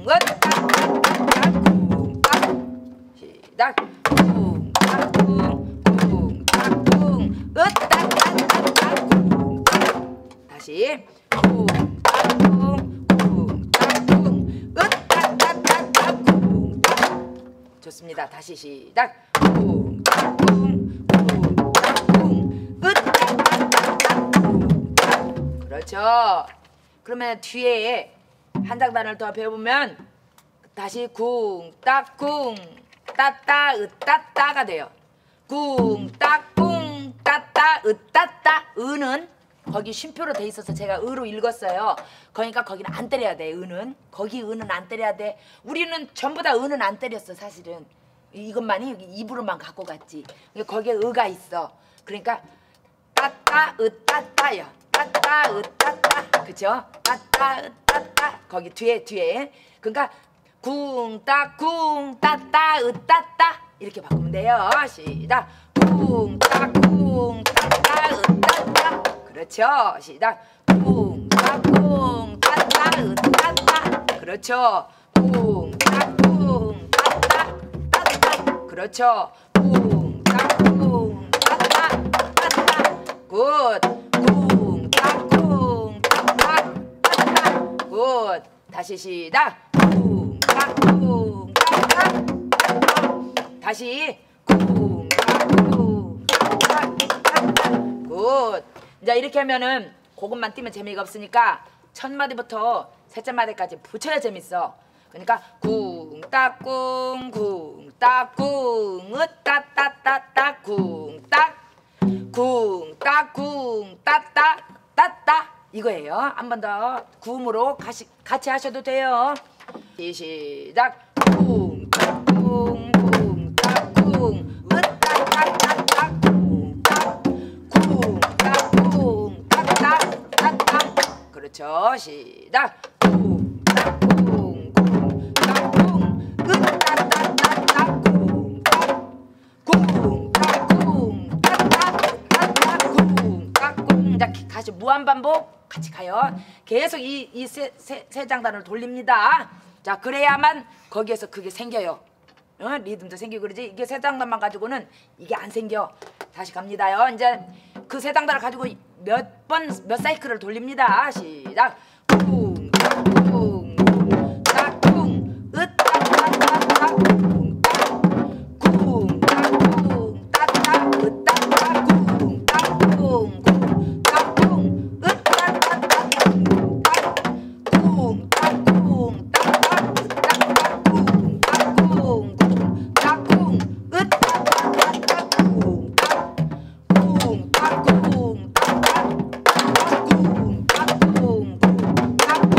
으따따따 쿵딱 시작 쿵따쿵 쿵따쿵 으따따따따 쿵딱 다시 쿵따쿵 쿵따쿵 으따따따따 쿵딱 좋습니다. 다시 시작 쿵따쿵 쿵따쿵 으따따따따 쿵딱 그렇죠. 그러면 뒤에 한 장단을 더 배워보면 다시 쿵따쿵 따따 으따따가 돼요. 쿵따쿵 따따 으따따 으는 거기 쉼표로 돼 있어서 제가 으로 읽었어요. 그러니까 거기는 안 때려야 돼. 으는 거기 으는 안 때려야 돼. 우리는 전부 다 으는 안 때렸어. 사실은 이것만이 입으로만 갖고 갔지. 거기에 으가 있어. 그러니까 따따 으따따요. 따따 으따따 그쵸? 따따 으따따 거기 뒤에 그러니까 쿵따쿵 따따 으따따 이렇게 바꾸면 돼요. 시작 쿵따쿵 따따 으따따 그렇죠. 시작 쿵따쿵 따따 으따따 그렇죠. 쿵따쿵 따따 따따 그렇죠. 쿵따쿵 따따 따따 굿 쿵따쿵 따따 따따 굿 다시 시작 쿵따쿵 따따 따따 다시 쿵따쿵 따따 따따 굿 이제 이렇게 하면은 그것만 띄면 재미가 없으니까 첫 마디부터 셋째 마디까지 붙여야 재밌어. 그러니까 쿵따쿵 쿵따쿵 으따따따따 쿵따 쿵따쿵 따따 따따 이거예요. 한 번 더 구음으로 같이 하셔도 돼요. 시작 쿵따쿵 쿵따쿵 으따따따따 쿵따 쿵따쿵 따따 따따 그렇죠. 시작 쿵따쿵 쿵따쿵 으따따따따 쿵따 쿵따쿵 따따 따따 쿵따쿵 자 다시 무한반복 같이 가요. 계속 이 세 장단을 돌립니다. 자 그래야만 거기에서 그게 생겨요. 리듬도 생기고 그러지. 이게 세 장단만 가지고는 이게 안 생겨. 다시 갑니다요. 이제 그 세 장단을 가지고 몇 사이클을 돌립니다. 시작 쿵따쿵 쿵따쿵 으따따따따 쿵따쿵 따따 으따따 쿵따쿵 쿵따쿵 으따따따 쿵따쿵 따쿵 따따 으따따 쿵따쿵 쿵따쿵 으따따따따 쿵따 쿵따쿵 따따 쿵따쿵 쿵따쿵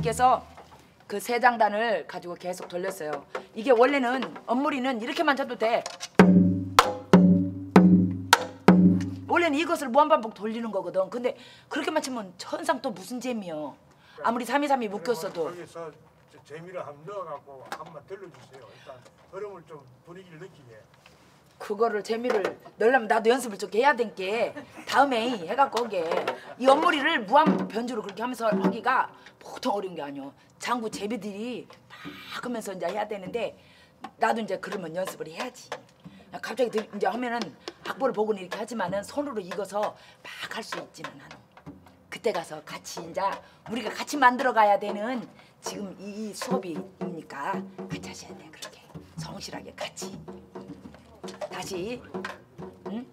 어머니께서 그 세 장단을 가지고 계속 돌렸어요. 이게 원래는 엄무리는 이렇게만 쳐도 돼. 원래는 이것을 무한반복 돌리는 거거든. 근데 그렇게만 치면 천상 또 무슨 재미요. 아무리 323이 묶였어도. 거기서 재미를 한번 넣어갖고 한번 들려주세요. 일단 흐름을 좀 분위기를 느끼게. 그거를 재미를 넣으려면 나도 연습을 좀 해야 된 게 다음에 해갖고 오게. 이 엄무리를 무한 변주로 그렇게 하면서 하기가 보통 어려운 게 아니오. 장구 제비들이 막 하면서 이제 해야 되는데 나도 이제 그러면 연습을 해야지. 갑자기 이제 하면은 악보를 보고는 이렇게 하지만은 손으로 익어서 막 할 수 있지는 않아. 그때 가서 같이 이제 우리가 같이 만들어 가야 되는 지금 이 수업이니까 같이 하셔야 돼. 그렇게 성실하게 같이. 다시. 응?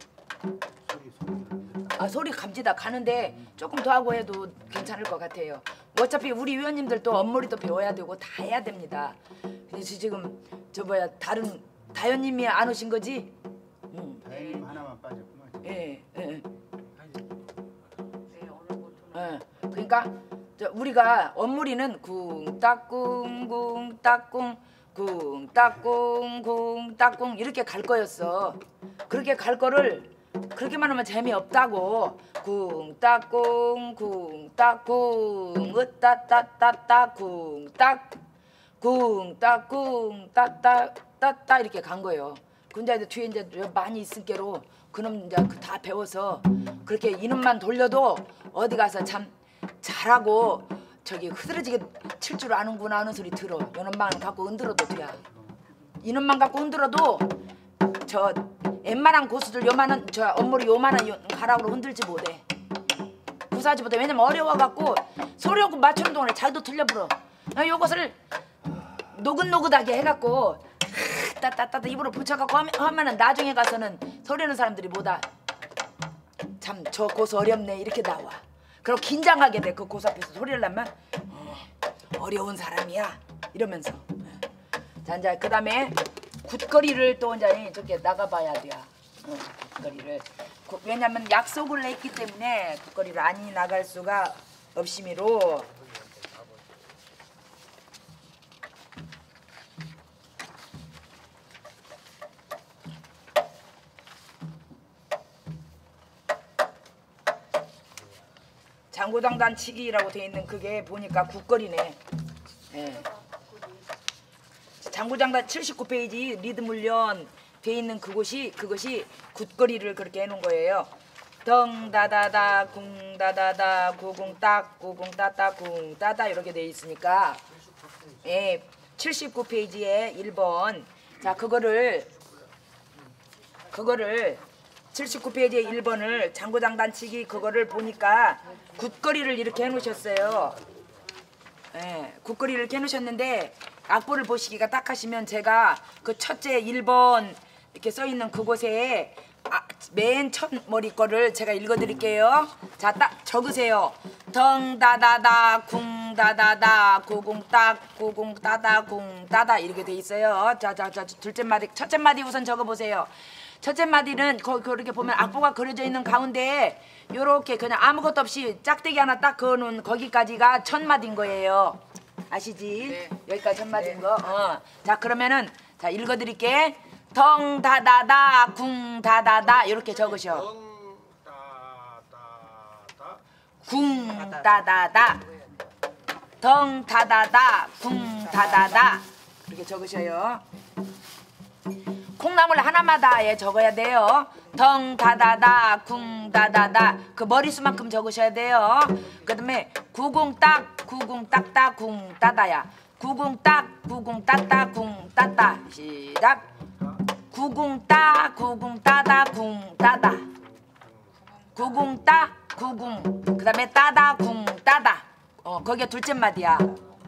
소리 감지다 가는데 조금 더 하고 해도 괜찮을 것 같아요. 어차피 우리 위원님들도 엄머리도 배워야 되고 다 해야 됩니다. 그래서 지금 다른 다현님이 안 오신 거지? 응. 다현님 하나만 빠졌구만. 예. 그러니까 우리가 엄무리는 쿵따꿍 쿵따꿍 쿵따꿍 쿵따꿍 이렇게 갈 거였어. 그렇게 갈 거를 그렇게만 하면 재미없다고. 쿵따꿍 쿵따꿍 으따따따따 쿵따 쿵따꿍 따따따따 이렇게 간 거예요. 근데 뒤에 이제 많이 있을게로 그놈 이제 다 배워서 그렇게 이놈만 돌려도 어디 가서 참 잘하고 저기 흐드러지게 칠 줄 아는구나 하는 소리 들어. 이놈만 갖고 흔들어도 돼야. 이놈만 갖고 흔들어도 저 웬만한 고수들 요만한 저 엄머리 요만한 가락으로 흔들지 못해. 구사지 못해. 왜냐면 어려워갖고 소리하고 맞추는 동안에 잘도 틀려 불어. 요것을 노긋노긋하게 해갖고 따따따따 입으로 붙여갖고 하면은 나중에 가서는 소리하는 사람들이 뭐다. 참 저 고수 어렵네 이렇게 나와. 그럼 긴장하게 돼. 그 고수 앞에서 소리를 내면 어려운 사람이야 이러면서. 자 이제 그 다음에 굿거리를 또 이제 저렇게 나가봐야 돼. 굿거리를. 왜냐면 약속을 했기 때문에 굿거리를 안 나갈 수가 없심이로. 장구장단 치기라고 돼 있는 그게 보니까 굿거리네. 예. 장구장단 79페이지 리듬 훈련 돼 있는 그것이 굿거리를 그렇게 해놓은 거예요. 덩다다다 궁다다다 구궁딱 구궁따따 궁따다 이렇게 돼 있으니까 예 79페이지에 1번 자 그거를 79페이지에 1번을 장구장단치기 그거를 보니까 굿거리를 이렇게 해놓으셨어요. 예, 굿거리를 이렇게 해놓으셨는데 악보를 보시기가 딱 하시면 제가 그 첫째 1번 이렇게 써있는 그곳에 맨 첫 머리 거를 제가 읽어드릴게요. 자, 딱 적으세요. 덩다다다 궁다다다 고궁딱 고궁따다 궁따다 이렇게 돼 있어요. 자, 둘째 마디, 첫째 마디 우선 적어보세요. 첫째 마디는 그렇게 보면 악보가 그려져 있는 가운데에 요렇게 그냥 아무것도 없이 짝대기 하나 딱 그어놓은 거기까지가 첫 마디인 거예요. 아시지? 네. 여기까지 첫 마디인 거. 자 그러면은 자 읽어드릴게. 덩다다다 궁다다다 이렇게 적으셔. 궁다다다 덩다다다 궁다다다 이렇게 적으셔요. 콩나물 하나마다에 적어야 돼요. 덩다다다 궁다다다 그 머리수만큼 적으셔야 돼요. 그 다음에 구궁딱 구궁딱따 궁따다야. 구궁딱 구궁따따 궁따따 시작. 구궁따 구궁따다 궁따다 구궁따 구궁 그 다음에 따다 궁따다 거기가 둘째 마디야.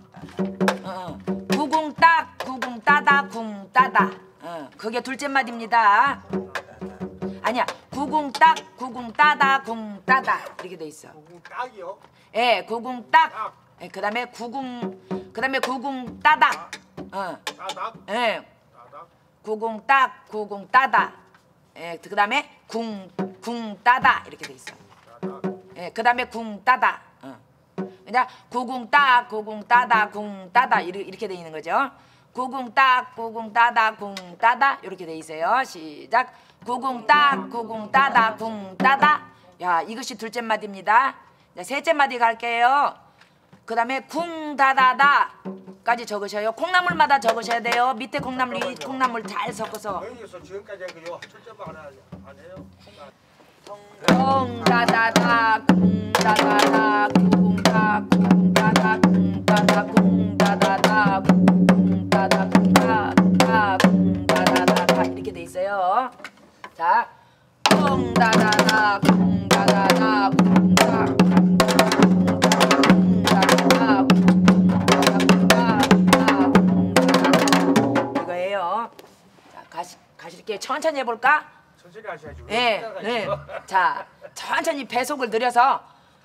구궁딱 구궁따다 궁따다 그게 둘째 마디입니다. 아니야 구궁딱 구궁따다 궁따다 이렇게 돼 있어. 구궁딱이요? 예, 구궁딱. 예, 그다음에 구궁따다. 따닥? 예, 따닥? 구궁딱 구궁따다. 예, 그다음에 궁따다 이렇게 돼 있어. 따닥? 예, 그다음에 궁따다. 그냥 구궁딱 구궁따다 궁따다 이렇게 돼 있는 거죠. 구궁딱 구궁따다 궁따다 이렇게 돼 있어요. 시작. 구궁딱 구궁따다 궁따다. 야, 이것이 둘째 마디입니다. 자, 셋째 마디 갈게요. 그 다음에 궁다다다까지 적으셔요. 콩나물마다 적으셔야 돼요. 밑에 콩나물, 위 콩나물 잘 섞어서. 여기서 지금까지 그요 첫째 방 하나 안 해요? 궁다다다 궁다다다 궁다 궁다다 궁다다 궁다다다 궁다다 궁다다 궁다다다 이렇게 돼 있어요. 자, 궁다다다 궁다다다 궁다 이거예요. 자, 가실게요. 천천히 해볼까? 천천히 하셔야죠. 네, 네. 자, 천천히 배속을 늘려서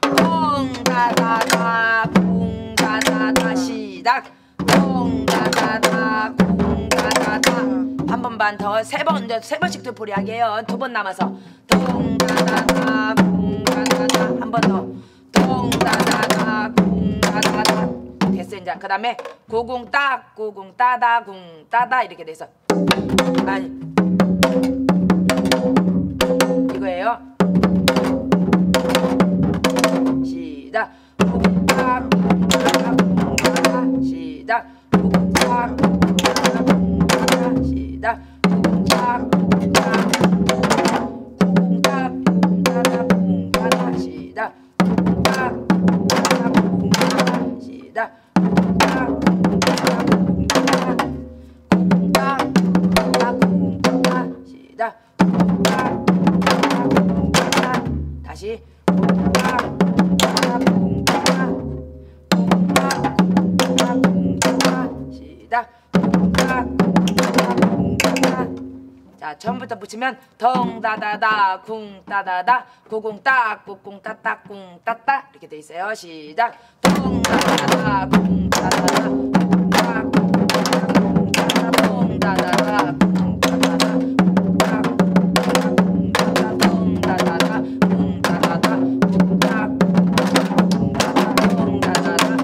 쿵다다다 쿵다다다 시작. 쿵다다다 쿵다다다 한 번만 더 세 번씩 되풀이하게 해요. 두 번 남아서 쿵다다다 쿵다다다 한 번 더 쿵다다다 쿵다다다 됐어요. 이제 그 다음에 구궁딱 구궁따다 궁따다 이렇게 돼서 아니 이거예요. 시작. 구궁딱 구궁따다 궁따다 시작. 구궁딱 구궁따다 궁따다 시작. 구궁딱 구궁따다 구궁딱 구궁따다 궁따다 시작. 구궁딱 구궁따다 궁따다 시작. 구궁딱 구궁따다 궁따다 구궁딱 구궁따다 궁따다 시작. 구궁딱 구궁따다 다시 구궁딱 구궁따다 궁따다 구궁딱 구궁따다 궁따다 시작. 구궁딱 구궁따다 궁따다 자, 처음부터 붙이면 덩다다다 궁따다다 구궁딱 구궁따딱 궁따따 이렇게 돼 있어요. 시작. 덩다다다 궁따다다 궁딱 궁따다 덩다다다 궁따다다 궁딱 궁따다 덩다다다 궁따다다 궁딱 궁따다 덩다다다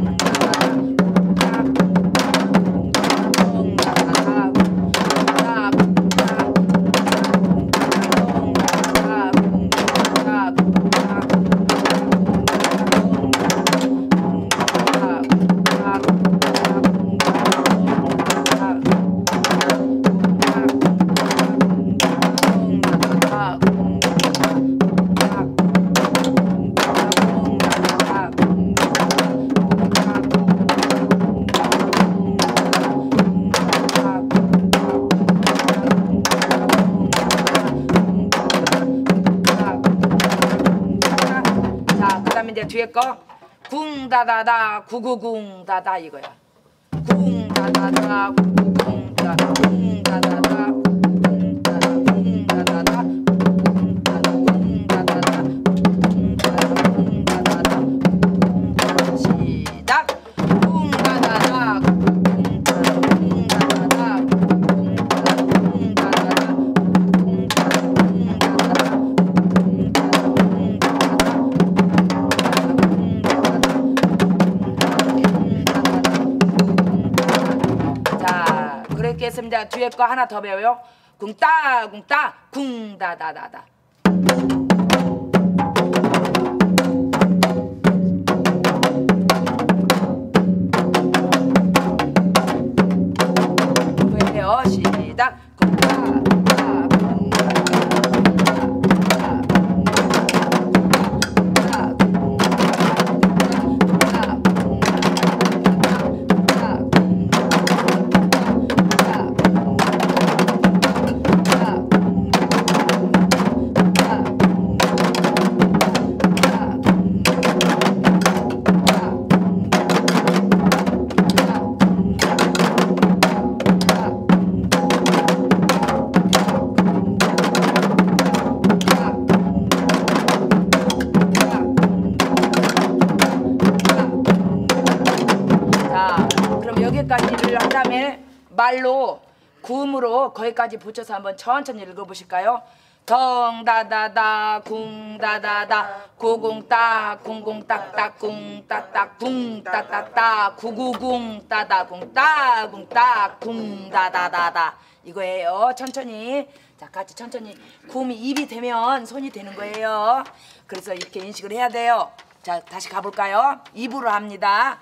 이제 뒤에 거 궁다다다 구구궁다다 이거야. 궁다다다 구구궁다다 궁다다다 궁다다다 궁다다다 궁다다다 궁다다다 궁다다다 시작. 궁다다다 궁다다다 그렇게 했습니다. 뒤에 거 하나 더 배워요. 궁따 궁따 궁다다다다. 왜요? 시작. 궁따 궁따 여기까지를 한 다음에 말로 구음으로 거기까지 붙여서 한번 천천히 읽어보실까요? 덩다다다 궁다다다 구궁따 궁궁딱딱 궁따딱 궁따따따 구구궁따다 궁따 궁따 궁다다다다 이거예요. 천천히. 자, 같이 천천히. 구음이 입이 되면 손이 되는 거예요. 그래서 이렇게 인식을 해야 돼요. 자, 다시 가볼까요? 입으로 합니다.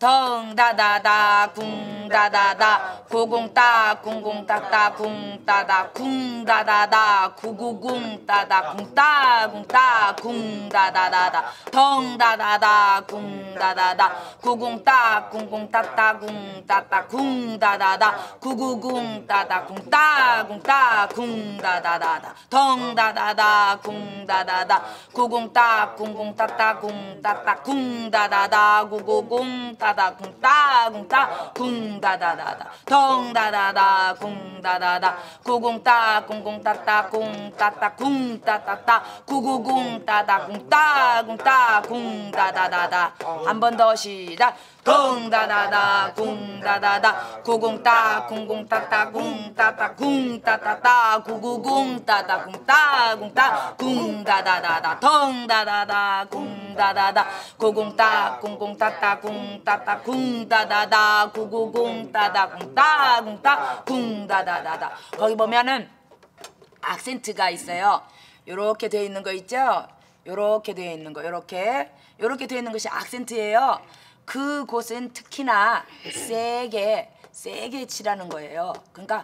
덩다다다 궁다다다 구궁따 궁궁따따 궁따다 궁다다다 구구궁따다 궁따 궁따 궁다다다다 덩다다다 궁다다다 구궁따 궁궁따따 궁따따 궁다다다 구구궁따다 궁따 궁따 궁다다다다 덩다다다 궁다다다 구궁따 궁궁따따 궁따따 궁다다다 구구궁따 따다 궁따 궁따 궁다다다다 덩다다다 궁다다다 구궁따 궁궁따따 궁따따 궁따따따 구구궁따다 궁따 궁따 궁다다다다 한 번 더 시작 덩다다다 궁다다다 구궁따 궁궁따따 궁따따 궁따따따 구구궁따다 궁따 궁따 궁다다다다 덩다다다 궁다다다 구궁따 궁궁따따 궁따따 궁다다다 구구궁따다 궁따 궁따 궁다다다다 거기 보면은 악센트가 있어요. 요렇게 되어 있는 거 있죠? 요렇게 되어 있는 거 요렇게 되어 있는 것이 악센트예요. 그곳은 특히나 세게 칠하는 거예요. 그러니까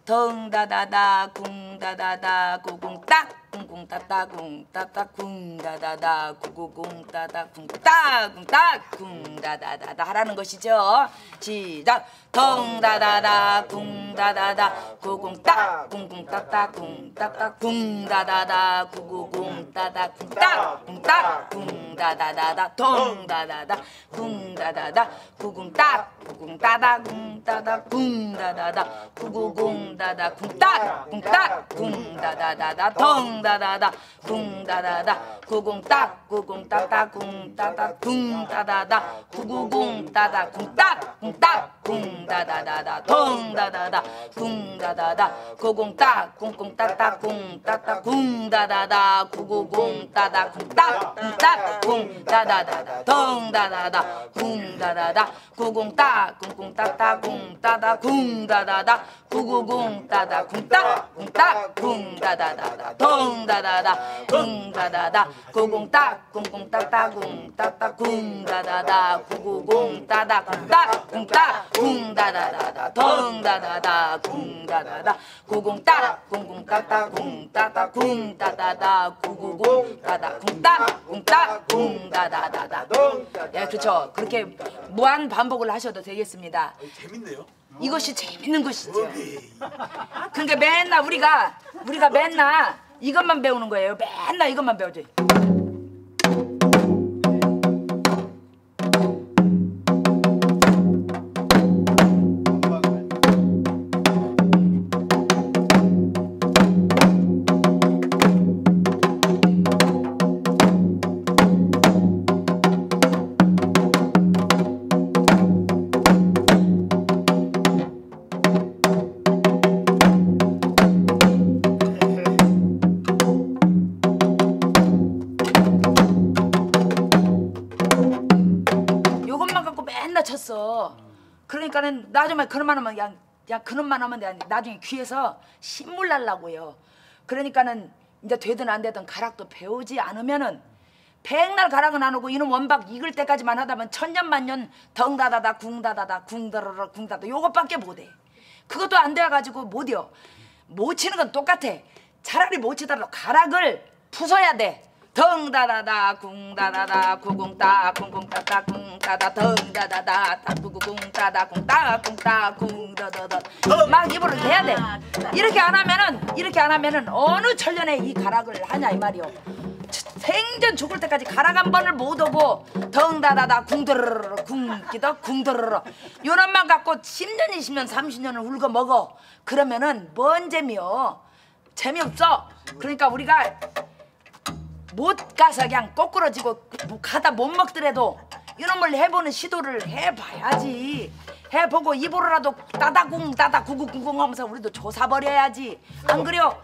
덩다다다 궁다다다 구궁딱 궁궁따따 궁따따 궁다다다 구구궁따따 궁따 궁따 궁다다다다 하라는 것이죠. 시작 덩다다다 궁다다다 구궁딱 궁궁따따 궁따따 궁다다다 구구궁따따 궁따 궁따 궁다다다다 덩다다다 궁다다다 구궁딱 구궁따다 궁따다 궁다다다 구구궁따다 궁따 궁따 궁다다다다 덩다다다 궁다다다 구궁딱 구궁따따 궁따따 궁다다다 구구궁따다 궁딱 궁딱 궁다다다다 덩다다다 궁다다다 구궁딱 궁궁따따 궁따따 궁다다다 구구궁따다 궁딱 궁딱 궁다다다다 덩다다다 궁다다다 구궁딱 궁궁따따 궁따따 궁다다다 구구궁따다 궁딱 궁딱 궁다다다다 덩다다다 궁다다다 구궁딱 궁궁따따 궁따따 궁다다다 구구궁따다 궁딱 궁딱 궁다다다다 덩다다다 궁다다다 구궁딱 궁궁따따 궁따따 궁다다다 구구궁따다 궁딱 궁딱 궁다다다다 예, 그렇죠. 그렇게 무한 반복을 하셔도 되겠습니다. 재밌네요. 이것이 재밌는 것이죠. 그러니까 맨날 우리가 맨날 이것만 배우는 거예요. 맨날 이것만 배우죠. 쳤어. 그러니까는 나중에 그런만 하면 그냥 그런만 하면 나중에 귀에서 신물 날라고요. 그러니까는 이제 되든 안 되든 가락도 배우지 않으면은 백날 가락은 안 오고 이놈 원박 익을 때까지만 하다면 천년만년 덩다다다 궁다다다 궁다라라 궁다다 요것밖에 못해. 그것도 안 돼가지고 못이요. 못 치는 건 똑같아. 차라리 못 치더라도 가락을 부숴야 돼. 덩다다다 궁다다다 구궁따 궁궁따따 궁따다 덩다다다 따구궁따다 궁따 궁따 궁다다다 막 입으로 해야 돼. 이렇게 안 하면은 어느 천년에 이 가락을 하냐 이 말이요. 생전 죽을 때까지 가락 한 번을 못 오고 덩다다다 궁드르르 궁기더 궁드르르 요놈만 갖고 10년 20년 30년을 울고 먹어. 그러면은 뭔 재미요. 재미없어. 그러니까 우리가 못 가서 그냥 꼬꾸러지고 가다 못 먹더라도 이놈을 해보는 시도를 해봐야지. 해보고 입으로라도 따다궁 따다 구구궁궁 하면서 우리도 조사버려야지. 안 그래요?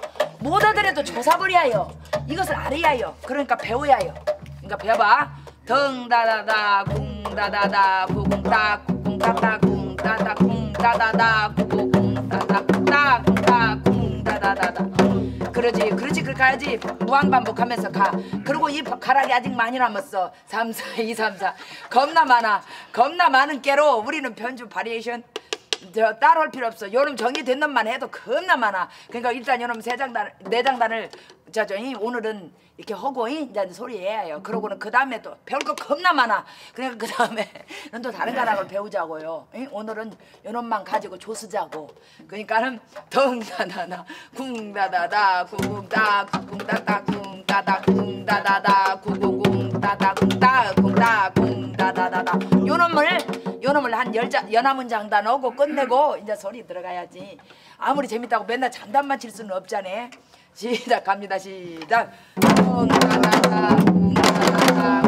못 하더라도 조사버려요. 이것을 알아야 해요. 그러니까 배워야 해요. 그러니까 배워봐. 덩다다다 궁다다다 구궁따 구궁따따 궁따따 궁다다다 구궁따따 따궁따 궁다다다다. 그러지 그렇게 해야지. 무한반복하면서 가. 그리고 이 가락이 아직 많이 남았어. 3, 4, 2, 3, 4 겁나 많아. 겁나 많은 깨로 우리는 편주 바리에이션 저 따라올 필요 없어. 요놈 정리된 놈만 해도 겁나 많아. 그러니까 일단 요놈 네 장단을 오늘은 이렇게 하고 이제 소리해야 해요. 그러고는 그 다음에 또 배울 거 겁나 많아. 그러니까 그 다음에 또 다른 가락을 배우자고요. 오늘은 요놈만 가지고 조수자고. 그러니까는 덩다다다 궁다다다 구궁따 구궁따따 궁따다 궁다다다 구구궁따다 궁따 궁따 궁다다다다. 요놈을 한 10문장 오고 끝내고 이제 소리 들어가야지. 아무리 재밌다고 맨날 장단만 칠 수는 없잖아. 시작 갑니다. 시작. 궁다다다 궁다다다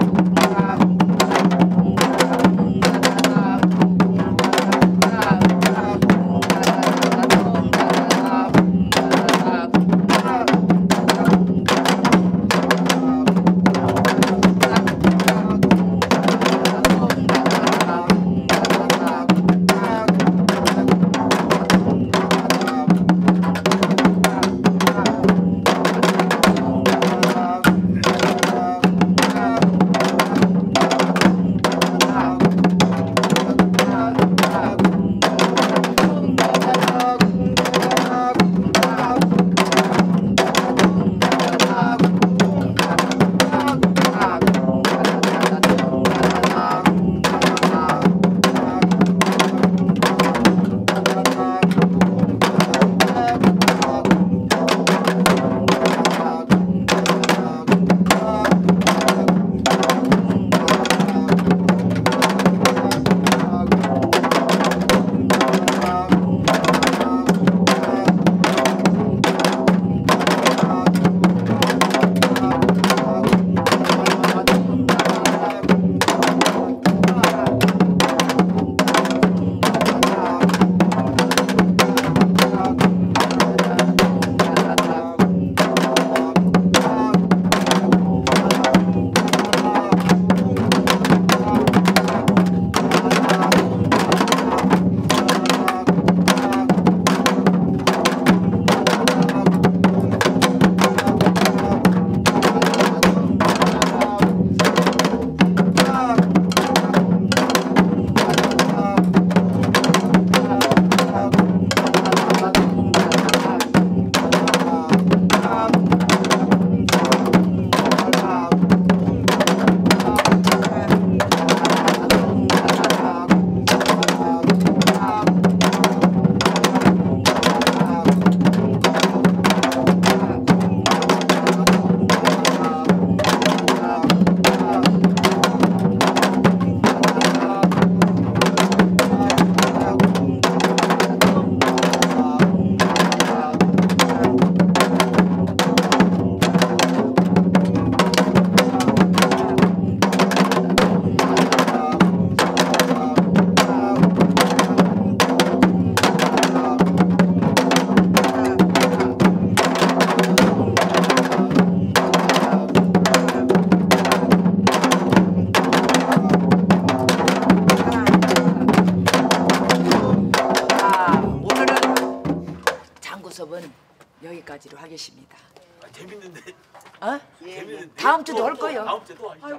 여기까지로 하겠습니다. 재밌는데. 어? 재밌는데. 다음 주도 할 거예요. 다음 주도 하자.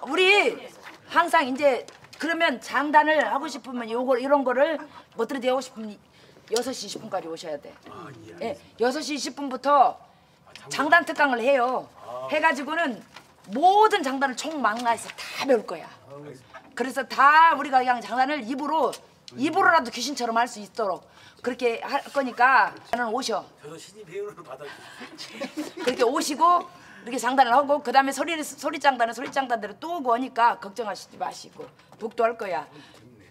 우리 항상 이제 그러면 장단을 하고 싶으면 요거 이런 거를 못 들어도 하고 싶으면 6시 20분까지 오셔야 돼. 아, 예. 예, 6시 20분부터 장단 특강을 해요. 해가지고는 모든 장단을 총망라해서 다 배울 거야. 그래서 다 우리가 그냥 장단을 입으로라도 귀신처럼 할 수 있도록 그렇게 할 거니까 나는 오셔. 저도 신입 회원을 받아주세요. 그렇게 오시고 이렇게 장단을 하고 그 다음에 소리 장단은 소리 장단대로 또 오고 하니까 걱정하시지 마시고 북도 할 거야.